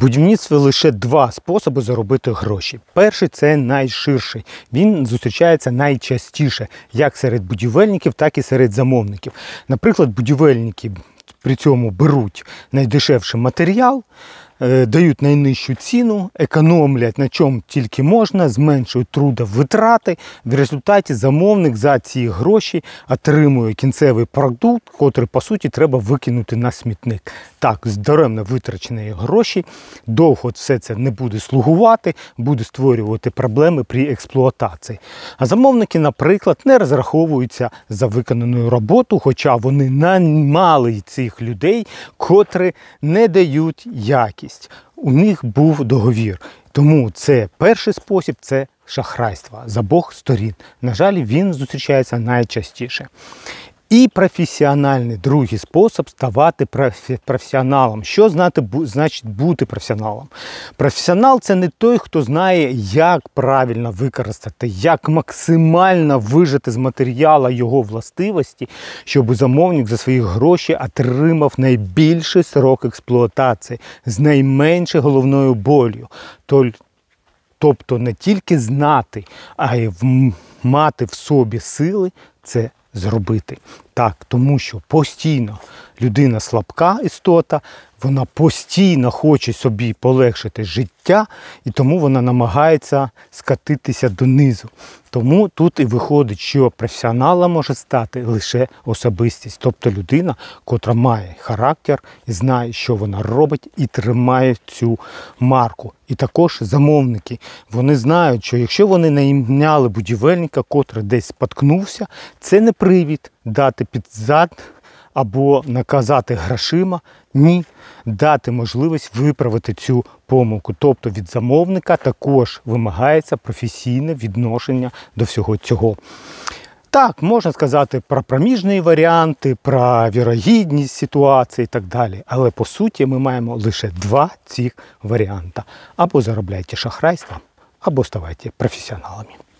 будівництві лише два способи заробити гроші. Перший – це найширший. Він зустрічається найчастіше, як серед будівельників, так і серед замовників. Наприклад, будівельники при цьому беруть найдешевший матеріал, дають найнижчу ціну, економлять на чому тільки можна, зменшують трудовитрати. В результаті замовник за ці гроші отримує кінцевий продукт, котрий, по суті, треба викинути на смітник. Так, даремно витрачені гроші, довго все це не буде слугувати, буде створювати проблеми при експлуатації. А замовники, наприклад, не розраховуються за виконану роботу, хоча вони наймали цих людей, котрі не дають якість. У них був договір. Тому це перший спосіб – це шахрайство з обох сторін. На жаль, він зустрічається найчастіше. І професіональний другий спосіб – ставати професіоналом. Що значить бути професіоналом? Професіонал – це не той, хто знає, як правильно використати, як максимально вижити з матеріалу його властивості, щоб замовник за свої гроші отримав найбільший срок експлуатації з найменшою головною болью. Тобто не тільки знати, а й мати в собі сили – це зробити. Так, тому що постійно людина слабка істота, вона постійно хоче собі полегшити життя, і тому вона намагається скатитися донизу. Тому тут і виходить, що професіоналом може стати лише особистість, тобто людина, котра має характер, і знає, що вона робить, і тримає цю марку. І також замовники, вони знають, що якщо вони найняли будівельника, котрий десь споткнувся, це не привід дати під зад або наказати грошима. Ні, дати можливість виправити цю помилку. Тобто від замовника також вимагається професійне відношення до всього цього. Так, можна сказати про проміжні варіанти, про вірогідність ситуації і так далі. Але по суті ми маємо лише два цих варіанти. Або заробляйте шахрайством, або ставайте професіоналами.